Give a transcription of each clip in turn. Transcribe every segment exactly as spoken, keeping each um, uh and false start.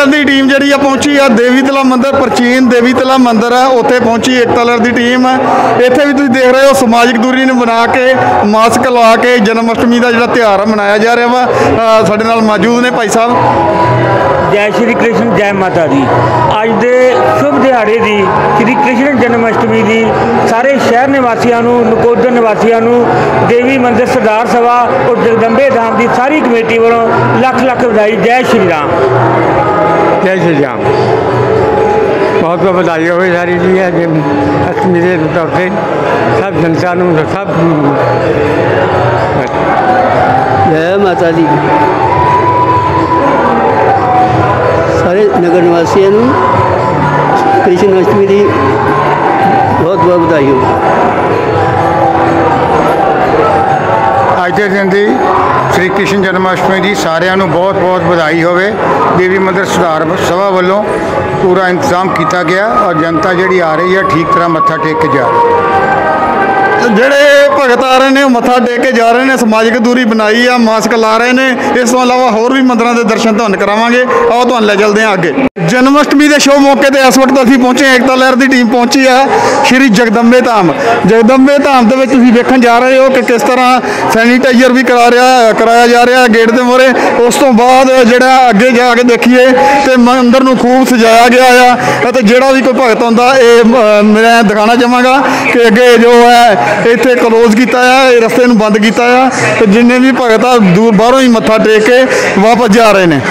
लहर की टीम जी पहुंची है देवी तला मंदिर, प्राचीन देवी तला मंदिर है, उत्थे पहुंची एकता लहर की टीम। इत्थे भी तुसीं देख रहे हो समाजिक दूरी नूं बना के मास्क ला के जन्माष्टमी का जिहड़ा त्यौहार मनाया जा रहा वा। साडे नाल मौजूद ने भाई साहब। जय श्री कृष्ण, जय माता दी। अज दे शुभ दिहाड़े की श्री कृष्ण जन्माष्टमी की सारे शहर निवासियों नूं, नकोदर निवासियों नूं, देवी मंदिर सरदार सभा और जगदंबे धाम की सारी कमेटी वालों लख लख बधाई। जय श्री राम। जय श्री राम। बहुत बहुत बधाई हो सारी जी है अष्टमी के तौर से सब जनता नूं सब। जय माता दी। सारे नगर निवासियों नूं कृष्ण अष्टमी की बहुत बहुत बधाई हो। अज के दिन की श्री कृष्ण जन्माष्टमी की सारिਆਂ ਨੂੰ बहुत बहुत बधाई होवे। देवी मंदिर सुधार सभा वालों पूरा इंतजाम किया गया और जनता जी आ रही है ठीक तरह मत्था टेक के जा रही। ਜਿਹੜੇ ਭਗਤ ਆ ਰਹੇ ਨੇ ਉਹ ਮੱਥਾ ਟੇਕ ਕੇ ਜਾ ਰਹੇ ਨੇ, ਸਮਾਜਿਕ ਦੂਰੀ ਬਣਾਈ ਆ, ਮਾਸਕ ਲਾ ਰਹੇ ਨੇ। ਇਸ ਤੋਂ ਇਲਾਵਾ ਹੋਰ ਵੀ ਮੰਦਰਾਂ ਦੇ ਦਰਸ਼ਨ ਤੁਹਾਨੂੰ ਕਰਾਵਾਂਗੇ। ਆਓ ਤੁਹਾਨੂੰ ਲੈ ਚੱਲਦੇ ਹਾਂ ਅੱਗੇ। ਜਨਮ ਅਸ਼ਟਮੀ ਦੇ ਸ਼ੋਅ ਮੌਕੇ ਤੇ ਇਸ ਵਕਤ ਅਸੀਂ ਪਹੁੰਚੇ, ਏਕਤਾ ਲਹਿਰ ਦੀ ਟੀਮ ਪਹੁੰਚੀ ਆ ਸ਼੍ਰੀ ਜਗਦੰਬੇ ਧਾਮ। ਜਗਦੰਬੇ ਧਾਮ ਦੇ ਵਿੱਚ ਤੁਸੀਂ ਵੇਖਣ ਜਾ ਰਹੇ ਹੋ ਕਿ ਕਿਸ ਤਰ੍ਹਾਂ ਸੈਨੀਟਾਈਜ਼ਰ ਵੀ ਕਰਾ ਰਿਹਾ ਕਰਾਇਆ ਜਾ ਰਿਹਾ ਗੇਟ ਦੇ ਮੂਹਰੇ। ਉਸ ਤੋਂ ਬਾਅਦ ਜਿਹੜਾ ਅੱਗੇ ਜਾ ਕੇ ਦੇਖੀਏ ਤੇ ਮੰਦਿਰ ਨੂੰ ਖੂਬ ਸਜਾਇਆ ਗਿਆ ਆ ਅਤੇ ਜਿਹੜਾ ਵੀ ਕੋਈ ਭਗਤ ਆਉਂਦਾ ਇਹ ਮੈਂ ਦਿਖਾਣਾ ਚਾਹਾਂਗਾ ਕਿ ਅੱਗੇ ਜੋ ਹੈ ਇੱਥੇ ਕਲੋਜ਼ ਕੀਤਾ ਆ, ਇਹ ਰਸਤੇ ਨੂੰ ਬੰਦ ਕੀਤਾ ਆ ਤੇ ਜਿੰਨੇ ਵੀ ਭਗਤ ਆ ਦੂਰ ਬਾਹਰੋਂ ਹੀ ਮੱਥਾ ਟੇਕ ਕੇ ਵਾਪਸ ਜਾ ਰਹੇ ਨੇ।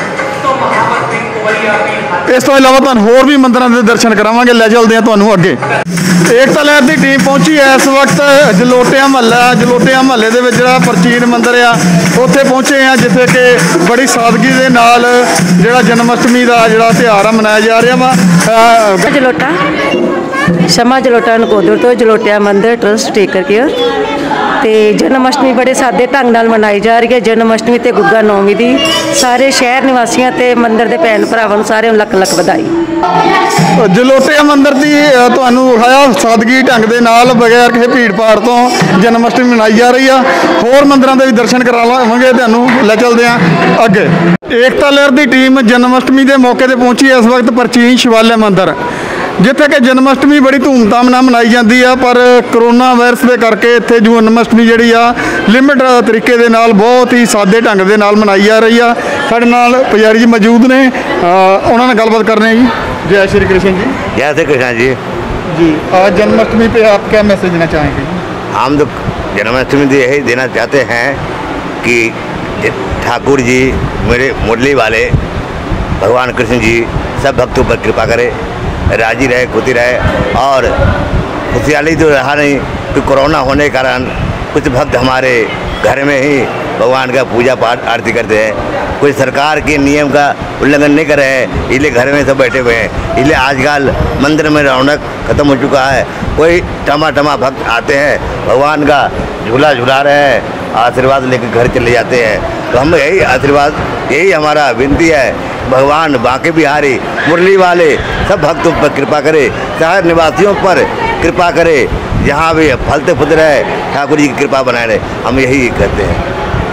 ਇਸ ਤੋਂ ਇਲਾਵਾ ਤੁਹਾਨੂੰ ਹੋਰ ਵੀ ਮੰਦਰਾਂ ਦੇ ਦਰਸ਼ਨ ਕਰਾਵਾਂਗੇ। ਲੈ ਚੱਲਦੇ ਹਾਂ ਤੁਹਾਨੂੰ ਅੱਗੇ। ਏਕਤਾ ਲਹਿਰ ਦੀ ਟੀਮ ਪਹੁੰਚੀ ਹੈ ਇਸ ਵਕਤ ਜਲੋਟਿਆ ਮਹੱਲਾ। ਜਲੋਟਿਆ ਮਹੱਲੇ ਦੇ ਵਿੱਚ ਜਿਹੜਾ ਪ੍ਰਾਚੀਨ ਮੰਦਿਰ ਆ ਉੱਥੇ ਪਹੁੰਚੇ ਆ ਜਿੱਥੇ ਕਿ ਬੜੀ ਸਾਦਗੀ ਦੇ ਨਾਲ ਜਿਹੜਾ ਜਨਮ ਅਸ਼ਟਮੀ ਦਾ ਜਿਹੜਾ ਤਿਉਹਾਰ ਆ ਮਨਾਇਆ ਜਾ ਰਿਹਾ ਵਾ। ਜਲੋਟਾ ਸ਼ਮਾ ਜਲੋਟਾ ਨਕੋਦਰ ਤੋਂ ਜਲੋਟਿਆ ਮੰਦਿਰ ਟਰਸਟ ਟੇਕਰ ਕੇਅਰ ਤੇ ਜਨਮ ਅਸ਼ਟਮੀ ਬੜੇ ਸਾਦੇ ਢੰਗ ਨਾਲ ਮਨਾਈ ਜਾ ਰਹੀ ਹੈ। ਜਨਮ ਅਸ਼ਟਮੀ ਤੇ ਗੁੱਗਾ ਨੌਵੀਂ ਦੀ ਸਾਰੇ ਸ਼ਹਿਰ ਨਿਵਾਸੀਆਂ ਤੇ ਮੰਦਿਰ ਦੇ ਭੈਣ ਭਰਾਵਾਂ ਨੂੰ ਸਾਰਿਆਂ ਨੂੰ ਲੱਖ ਲੱਖ ਵਧਾਈ। ਜਲੋਟਿਆ ਮੰਦਿਰ ਦੀ ਤੁਹਾਨੂੰ ਵਿਖਾਇਆ ਸਾਦਗੀ ਢੰਗ ਦੇ ਨਾਲ ਬਗੈਰ ਕਿਸੇ ਭੀੜ ਭਾੜ ਤੋਂ ਜਨਮ ਅਸ਼ਟਮੀ ਮਨਾਈ ਜਾ ਰਹੀ ਆ। ਹੋਰ ਮੰਦਰਾਂ ਦੇ ਵੀ ਦਰਸ਼ਨ ਕਰਾ ਲਵਾਂਗੇ। ਤੁਹਾਨੂੰ ਲੈ ਚੱਲਦੇ ਹਾਂ ਅੱਗੇ। ਏਕਤਾ ਲਹਿਰ ਦੀ ਟੀਮ ਜਨਮ ਅਸ਼ਟਮੀ ਦੇ ਮੌਕੇ ਤੇ ਪਹੁੰਚੀ ਹੈ ਇਸ ਵਕਤ ਪ੍ਰਾਚੀਨ ਸ਼ਿਵਾਲਿਆ ਮੰਦਿਰ, ਜਿੱਥੇ ਕਿ ਜਨਮ ਅਸ਼ਟਮੀ ਬੜੀ ਧੂਮਧਾਮ ਨਾਲ ਮਨਾਈ ਜਾਂਦੀ ਆ। ਪਰ ਕਰੋਨਾ ਵਾਇਰਸ ਦੇ ਕਰਕੇ ਇੱਥੇ ਜਨਮ ਅਸ਼ਟਮੀ ਜਿਹੜੀ ਆ ਲਿਮਿਟ ਤਰੀਕੇ ਦੇ ਨਾਲ ਬਹੁਤ ਹੀ ਸਾਦੇ ਢੰਗ ਦੇ ਨਾਲ ਮਨਾਈ ਜਾ ਰਹੀ ਆ। ਸਾਡੇ ਨਾਲ ਪੁਜਾਰੀ ਜੀ ਮੌਜੂਦ ਨੇ, ਉਹਨਾਂ ਨਾਲ ਗੱਲਬਾत करने जी। जय श्री कृष्ण जी। जय श्री कृष्ण जी। जी आज जन्माष्टमी पे आप क्या मैसेज देना चाहेंगे? हम तो जन्माष्टमी से यही देना चाहते हैं कि ठाकुर जी मेरे मुरली वाले भगवान कृष्ण जी सब भक्तों पर कृपा करे, राजी रहे, खुशी रहे। और खुशहाली तो रहा नहीं कि कोरोना होने के कारण कुछ भक्त हमारे घर में ही भगवान का पूजा पाठ आरती करते हैं, कोई सरकार के नियम का उल्लंघन नहीं कर रहे हैं, इसलिए घर में सब बैठे हुए हैं। इसलिए आजकल मंदिर में रौनक खत्म हो चुका है। कोई टमा टमा भक्त आते हैं, भगवान का झूला झूला रहे हैं, आशीर्वाद लेकर घर चले जाते हैं। तो हम यही आशीर्वाद, यही हमारा विनती है, भगवान बांके बिहारी मुरली वाले सब भक्तों पर कृपा करे, शहर निवासियों पर कृपा करे, जहाँ भी फलते फूलते रहे ठाकुर जी की कृपा बनाए रहे। हम यही कहते हैं।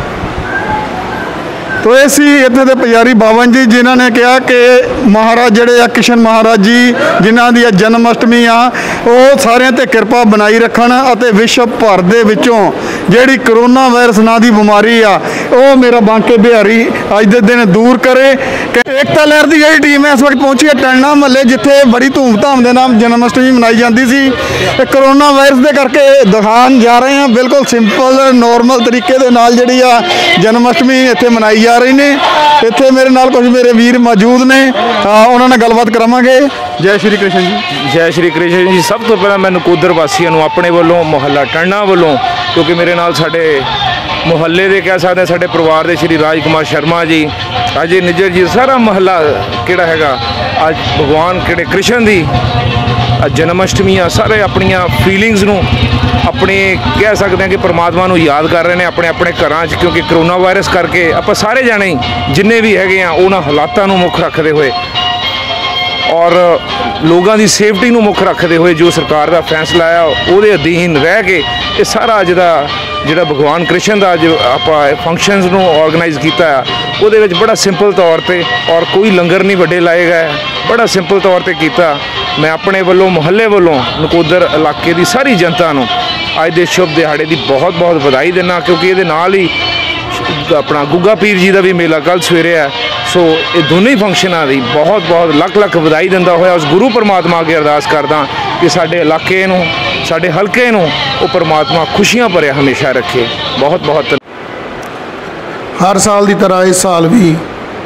तो ये सी इत्थे दे पुजारी बावन जी जिन्हों ने कहा कि महाराज जड़े आ किशन महाराज जी जिन्हों की जन्म अष्टमी आ वो सारिਆਂ ਤੇ किरपा बनाई रखन ਅਤੇ विश्व भर ਦੇ ਵਿੱਚੋਂ ਜਿਹੜੀ कोरोना वायरस ना की बीमारी आ वो मेरा बांके बिहारी अज के दिन दूर करे। एकता लहर की जी टीम है इस वक्त पहुंची है टंडा महल्ले जिथे बड़ी धूमधाम के नाम जन्माष्टमी मनाई जाती सी। कोरोना वायरस के करके दिखान जा रहे हैं बिल्कुल सिंपल नॉर्मल तरीके के नाल जिहड़ी आ जन्माष्टमी इत्थे मनाई जा रही ने। इत्थे मेरे नाल कुछ मेरे वीर मौजूद ने, उन्होंने नाल गलबात करावांगे। जय श्री कृष्ण जी। जय श्री कृष्ण जी। सब तो पहला मैं नकोदर वासियों नूं अपने वालों मुहल्ला टंडा वालों, क्योंकि मेरे नाल साडे मुहल्ले दे कह सकते साडे परिवार दे श्री राजकुमार शर्मा जी, अजय निज्जर जी, सारा महल्ला किहड़ा हैगा अज भगवान किहड़े कृष्ण दी जन्माष्टमी आ सारे अपनियां फीलिंग्स नूं अपने कह सकते हैं कि परमात्मा नूं याद कर रहे हैं अपने अपने घरां च, क्योंकि करोना वायरस करके आपां सारे जाने जिन्ने भी हैगे आ उन्हां हालातां नूं मुख रखते हुए और लोगों की सेफ्टी नूं मुख रखते हुए जो सरकार का फैसला है वो अधीन रह के ये सारा अज दा ਜਿਹੜਾ ਭਗਵਾਨ ਕ੍ਰਿਸ਼ਨ ਦਾ ਅੱਜ ਆਪਾਂ ਫੰਕਸ਼ਨਸ ਨੂੰ ਆਰਗੇਨਾਈਜ਼ ਕੀਤਾ ਆ ਉਹਦੇ ਵਿੱਚ ਬੜਾ ਸਿੰਪਲ ਤੌਰ ਤੇ ਔਰ ਕੋਈ ਲੰਗਰ ਨਹੀਂ ਵੱਡੇ ਲਾਏ ਗਏ, ਬੜਾ ਸਿੰਪਲ ਤੌਰ ਤੇ ਕੀਤਾ। ਮੈਂ ਆਪਣੇ ਵੱਲੋਂ ਮੁਹੱਲੇ ਵੱਲੋਂ ਨਕੋਦਰ ਇਲਾਕੇ ਦੀ ਸਾਰੀ ਜਨਤਾ ਨੂੰ ਅੱਜ ਦੇ ਸ਼ੁਭ ਦਿਹਾੜੇ ਦੀ ਬਹੁਤ ਬਹੁਤ ਵਧਾਈ ਦਿੰਦਾ, ਕਿਉਂਕਿ ਇਹਦੇ ਨਾਲ ਹੀ ਆਪਣਾ ਗੁੱਗਾ ਪੀਰ ਜੀ ਦਾ ਵੀ ਮੇਲਾ ਕੱਲ੍ਹ ਸਵੇਰੇ ਹੈ। ਸੋ ਇਹ ਦੋਨੇ ਹੀ ਫੰਕਸ਼ਨਾਂ ਦੀ ਬਹੁਤ ਬਹੁਤ ਲੱਖ ਲੱਖ ਵਧਾਈ ਦਿੰਦਾ ਹੋਇਆ ਉਸ ਗੁਰੂ ਪਰਮਾਤਮਾ ਅੱਗੇ ਅਰਦਾਸ ਕਰਦਾ ਕਿ ਸਾਡੇ ਇਲਾਕੇ ਨੂੰ, ਸਾਡੇ ਹਲਕੇ ਨੂੰ ਉਹ ਪਰਮਾਤਮਾ ਖੁਸ਼ੀਆਂ ਭਰਿਆ ਹਮੇਸ਼ਾ ਰੱਖੇ। ਬਹੁਤ ਬਹੁਤ ਹਰ ਸਾਲ ਦੀ ਤਰ੍ਹਾਂ ਇਸ ਸਾਲ ਵੀ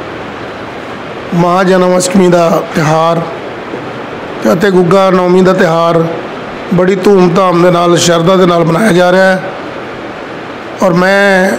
ਮਹਾਂ ਜਨਮ ਅਸ਼ਟਮੀ ਦਾ ਤਿਉਹਾਰ ਅਤੇ ਗੁੱਗਾ ਨੌਮੀ ਦਾ ਤਿਉਹਾਰ ਬੜੀ ਧੂਮ-ਧਾਮ ਦੇ ਨਾਲ, ਸ਼ਰਧਾ ਦੇ ਨਾਲ ਮਨਾਇਆ ਜਾ ਰਿਹਾ ਹੈ। ਔਰ ਮੈਂ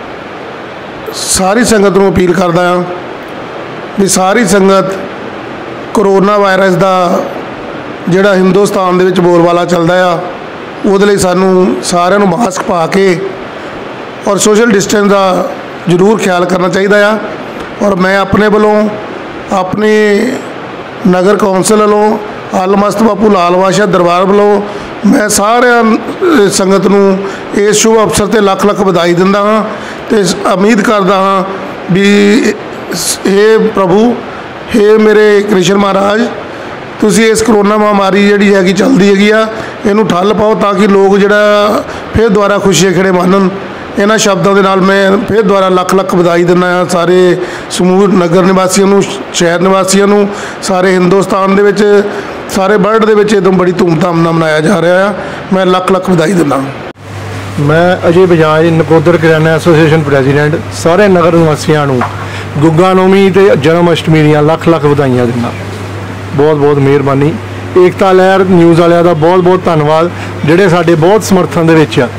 ਸਾਰੀ ਸੰਗਤ ਨੂੰ ਅਪੀਲ ਕਰਦਾ ਹਾਂ ਵੀ ਸਾਰੀ ਸੰਗਤ ਕਰੋਨਾ ਵਾਇਰਸ ਦਾ ਜਿਹੜਾ ਹਿੰਦੁਸਤਾਨ ਦੇ ਵਿੱਚ ਬੋਲਬਾਲਾ ਚੱਲਦਾ ਆ, ਉਹਦੇ ਲਈ ਸਾਨੂੰ ਸਾਰਿਆਂ ਨੂੰ ਮਾਸਕ ਪਾ ਕੇ ਔਰ ਸੋਸ਼ਲ ਡਿਸਟੈਂਸ ਦਾ ਜ਼ਰੂਰ ਖਿਆਲ ਕਰਨਾ ਚਾਹੀਦਾ ਆ। ਔਰ ਮੈਂ ਆਪਣੇ ਵੱਲੋਂ, ਆਪਣੇ ਨਗਰ ਕੌਂਸਲ ਵੱਲੋਂ, ਆਲਮਸਤ ਬਾਪੂ ਲਾਲ ਬਾਦਸ਼ਾਹ ਦਰਬਾਰ ਵੱਲੋਂ ਮੈਂ ਸਾਰਿਆਂ ਸੰਗਤ ਨੂੰ ਇਸ ਸ਼ੁਭ ਅਵਸਰ 'ਤੇ ਲੱਖ ਲੱਖ ਵਧਾਈ ਦਿੰਦਾ ਹਾਂ ਅਤੇ ਉਮੀਦ ਕਰਦਾ ਹਾਂ ਵੀ ਹੇ ਪ੍ਰਭੂ, ਹੇ ਮੇਰੇ ਕ੍ਰਿਸ਼ਨ ਮਹਾਰਾਜ, ਤੁਸੀਂ ਇਸ ਕਰੋਨਾ ਮਹਾਮਾਰੀ ਜਿਹੜੀ ਹੈਗੀ ਚੱਲਦੀ ਹੈਗੀ ਆ, ਇਹਨੂੰ ਠੱਲ ਪਾਓ ਤਾਂ ਕਿ ਲੋਕ ਜਿਹੜਾ ਫਿਰ ਦੁਬਾਰਾ ਖੁਸ਼ੀਆਂ ਖੇੜੇ ਮਾਣਨ। ਇਹਨਾਂ ਸ਼ਬਦਾਂ ਦੇ ਨਾਲ ਮੈਂ ਫਿਰ ਦੁਬਾਰਾ ਲੱਖ ਲੱਖ ਵਧਾਈ ਦਿੰਦਾ ਹਾਂ ਸਾਰੇ ਸਮੂਹ ਨਗਰ ਨਿਵਾਸੀਆਂ ਨੂੰ, ਸ਼ਹਿਰ ਨਿਵਾਸੀਆਂ ਨੂੰ, ਸਾਰੇ ਹਿੰਦੁਸਤਾਨ ਦੇ ਵਿੱਚ, ਸਾਰੇ ਵਰਲਡ ਦੇ ਵਿੱਚ ਇਹਦੋਂ ਬੜੀ ਧੂਮਧਾਮ ਨਾਲ ਮਨਾਇਆ ਜਾ ਰਿਹਾ ਆ। ਮੈਂ ਲੱਖ ਲੱਖ ਵਧਾਈ ਦਿੰਦਾ। ਮੈਂ ਅਜੇ ਬਜਾਜ, ਨਕੋਦਰ ਕਰਿਆਨਾ ਐਸੋਸੀਏਸ਼ਨ ਪ੍ਰੈਜ਼ੀਡੈਂਟ, ਸਾਰੇ ਨਗਰ ਨਿਵਾਸੀਆਂ ਨੂੰ ਗੁੱਗਾ ਨੌਮੀ ਅਤੇ ਜਨਮ ਅਸ਼ਟਮੀ ਦੀਆਂ ਲੱਖ ਲੱਖ ਵਧਾਈਆਂ ਦਿੰਦਾ। ਬਹੁਤ ਬਹੁਤ ਮਿਹਰਬਾਨੀ। ਏਕਤਾ ਲਹਿਰ ਨਿਊਜ਼ ਵਾਲਿਆਂ ਦਾ ਬਹੁਤ ਬਹੁਤ ਧੰਨਵਾਦ, ਜਿਹੜੇ ਸਾਡੇ ਬਹੁਤ ਸਮਰਥਨ ਦੇ ਵਿੱਚ ਆ।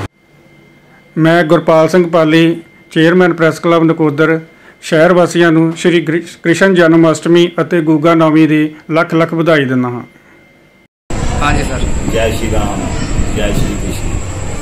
ਮੈਂ Gurpal Singh Pali, chairman press club Nakodar, ਸ਼ਹਿਰ ਵਾਸੀਆਂ ਨੂੰ ਸ਼੍ਰੀ ਕ੍ਰਿਸ਼ਨ ਜਨਮ ਅਸ਼ਟਮੀ ਅਤੇ ਗੁੱਗਾ ਨੌਮੀ ਦੀ ਲੱਖ ਲੱਖ ਵਧਾਈ ਦਿੰਦਾ ਹਾਂ। ਹਾਂਜੀ ਸਰ। ਜੈ ਸ਼੍ਰੀ ਰਾਮ, ਜੈ ਸ਼੍ਰੀ ਕ੍ਰਿਸ਼ਨ।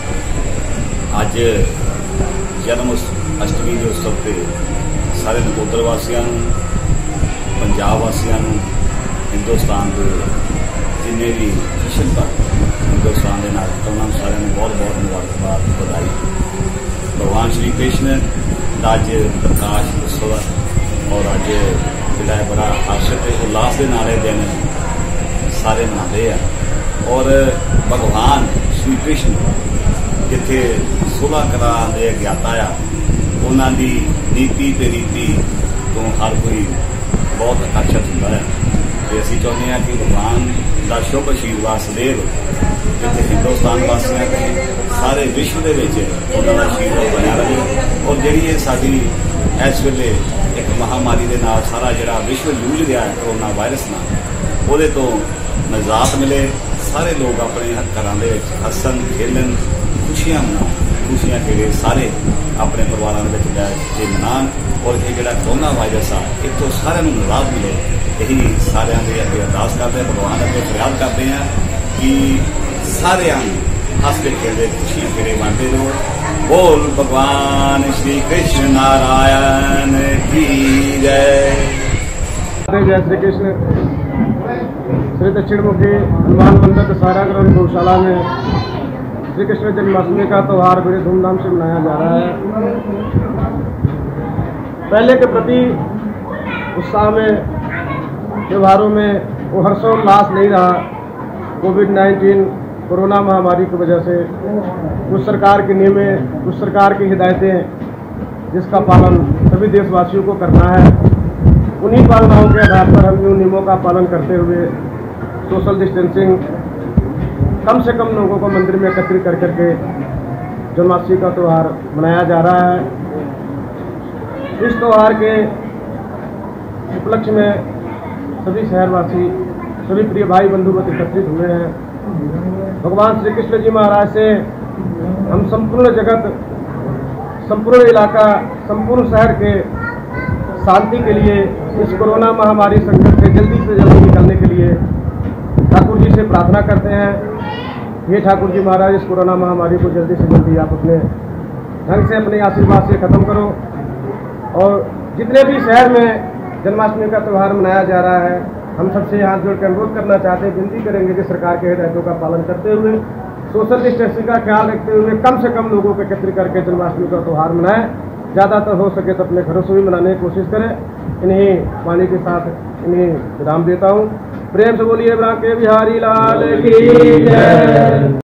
ਅੱਜ ਜਨਮ ਅਸ਼ਟਮੀ ਦੇ ਉਤਸਵ 'ਤੇ ਸਾਰੇ ਨਕੋਦਰ ਵਾਸੀਆਂ ਨੂੰ, ਪੰਜਾਬ ਵਾਸੀਆਂ ਨੂੰ, ਹਿੰਦੁਸਤਾਨ ਦੇ ਜਿੰਨੇ ਵੀ ਕ੍ਰਿਸ਼ਨ ਭਗਤ ਹਿੰਦੁਸਤਾਨ ਦੇ ਨਾਲ ਉਹਨਾਂ ਨੂੰ ਸਾਰਿਆਂ ਨੂੰ ਬਹੁਤ ਬਹੁਤ ਮੁਬਾਰਕਬਾਦ, ਵਧਾਈ। ਭਗਵਾਨ ਸ਼੍ਰੀ ਕ੍ਰਿਸ਼ਨ ਦਾ ਅੱਜ ਪ੍ਰਕਾਸ਼ ਉਤਸਵ ਔਰ ਅੱਜ ਜਿਹੜਾ ਹੈ ਬੜਾ ਹਰਸ਼ ਅਤੇ ਉਲਾਸ ਦੇ ਨਾਲ ਇਹ ਦਿਨ ਸਾਰੇ ਮਨਾਉਂਦੇ ਆ। ਔਰ ਭਗਵਾਨ ਸ਼੍ਰੀ ਕ੍ਰਿਸ਼ਨ ਜਿੱਥੇ ਸੋਲ੍ਹਾਂ ਕਲਾ ਦੇ ਗਿਆਤਾ ਆ, ਉਹਨਾਂ ਦੀ ਨੀਤੀ ਅਤੇ ਰੀਤੀ ਤੋਂ ਹਰ ਕੋਈ ਬਹੁਤ ਆਕਰਸ਼ਿਤ ਹੁੰਦਾ ਹੈ। ਅਤੇ ਅਸੀਂ ਚਾਹੁੰਦੇ ਹਾਂ ਕਿ ਭਗਵਾਨ ਦਾ ਸ਼ੁਭ ਆਸ਼ੀਰਵਾਦ ਸਦੈਵ ਜਿੱਥੇ ਹਿੰਦੁਸਤਾਨ ਵਾਸੀਆਂ ਦੇ ਸਾਰੇ ਵਿਸ਼ਵ ਦੇ ਵਿੱਚ ਉਹਨਾਂ ਦਾ ਆਸ਼ੀਰਵਾਦ ਬਣਿਆ ਰਹੇ। ਔਰ ਜਿਹੜੀ ਇਹ ਸਾਡੀ ਇਸ ਵੇਲੇ ਇੱਕ ਮਹਾਮਾਰੀ ਦੇ ਨਾਲ ਸਾਰਾ ਜਿਹੜਾ ਵਿਸ਼ਵ ਜੂਝ ਰਿਹਾ ਹੈ ਕਰੋਨਾ ਵਾਇਰਸ ਨਾਲ, ਉਹਦੇ ਤੋਂ ਨਿਜਾਤ ਮਿਲੇ। ਸਾਰੇ ਲੋਕ ਆਪਣੇ ਘਰਾਂ ਦੇ ਵਿੱਚ ਹੱਸਣ, ਖੇਲਣ, ਖੁਸ਼ੀਆਂ ਮਨਾਉਣ, ਖੁਸ਼ੀਆਂ ਖੇੜੇ ਸਾਰੇ ਆਪਣੇ ਪਰਿਵਾਰਾਂ ਦੇ ਵਿੱਚ ਬੈਠ ਕੇ ਮਨਾਉਣ। ਔਰ ਇਹ ਜਿਹੜਾ ਕਰੋਨਾ ਵਾਇਰਸ ਆ, ਇੱਥੋਂ ਸਾਰਿਆਂ ਨੂੰ ਨਿਜਾਤ ਮਿਲੇ, ਇਹੀ ਸਾਰਿਆਂ ਦੇ ਅੱਗੇ ਅਰਦਾਸ ਕਰਦੇ, ਭਗਵਾਨ ਅੱਗੇ ਫਰਿਆਦ ਕਰਦੇ ਹਾਂ ਕਿ ਸਾਰਿਆਂ ਨੂੰ ਹੱਸਦੇ ਖੇਡਦੇ ਖੁਸ਼ੀਆਂ ਖੇੜੇ ਵੰਡਦੇ ਰਹੋ। बोल भगवान श्री कृष्ण नारायण की जय। जय श्री कृष्ण। श्री दक्षिण मुखी हनुमान मंदिर दशहरा ग्राउंड गौशाला में श्री कृष्ण जन्माष्टमी का त्यौहार बड़े धूमधाम से मनाया जा रहा है। पहले के प्रति उत्साह में, त्योहारों में वो हर्षोल्लास नहीं रहा। कोविड नाइन्टीन कोरोना महामारी की वजह से कुछ सरकार के नियम, कुछ सरकार की हिदायतें जिसका पालन सभी देशवासियों को करना है, उन्हीं पालनाओं के आधार पर हम उन नियमों का पालन करते हुए सोशल डिस्टेंसिंग, कम से कम लोगों को मंदिर में एकत्रित कर करके जन्माष्टमी का त्यौहार मनाया जा रहा है। इस त्यौहार के उपलक्ष्य में सभी शहरवासी, सभी प्रिय भाई बंधु एकत्रित हुए हैं। भगवान श्री कृष्ण जी महाराज से हम संपूर्ण जगत, संपूर्ण इलाका, संपूर्ण शहर के शांति के लिए, इस कोरोना महामारी संकट से जल्दी से जल्दी निकलने के लिए ठाकुर जी से प्रार्थना करते हैं। ये ठाकुर जी महाराज, इस कोरोना महामारी को जल्दी से जल्दी आप अपने ढंग से, अपने आशीर्वाद से ख़त्म करो। और जितने भी शहर में जन्माष्टमी का त्यौहार मनाया जा रहा है, हम सबसे हाथ जोड़ कर अनुरोध करना चाहते हैं, विनती करेंगे कि सरकार के हिदायतों का पालन करते हुए सोशल डिस्टेंसिंग का ख्याल रखते हुए कम से कम लोगों को एकत्रित करके जन्माष्टमी का त्यौहार मनाएं। ज़्यादातर हो सके तो अपने घरों से भी मनाने की कोशिश करें। इन्हीं वाणी के साथ इन्हीं विराम देता हूँ। प्रेम से बोलिए बांके बिहारी लाल की जय।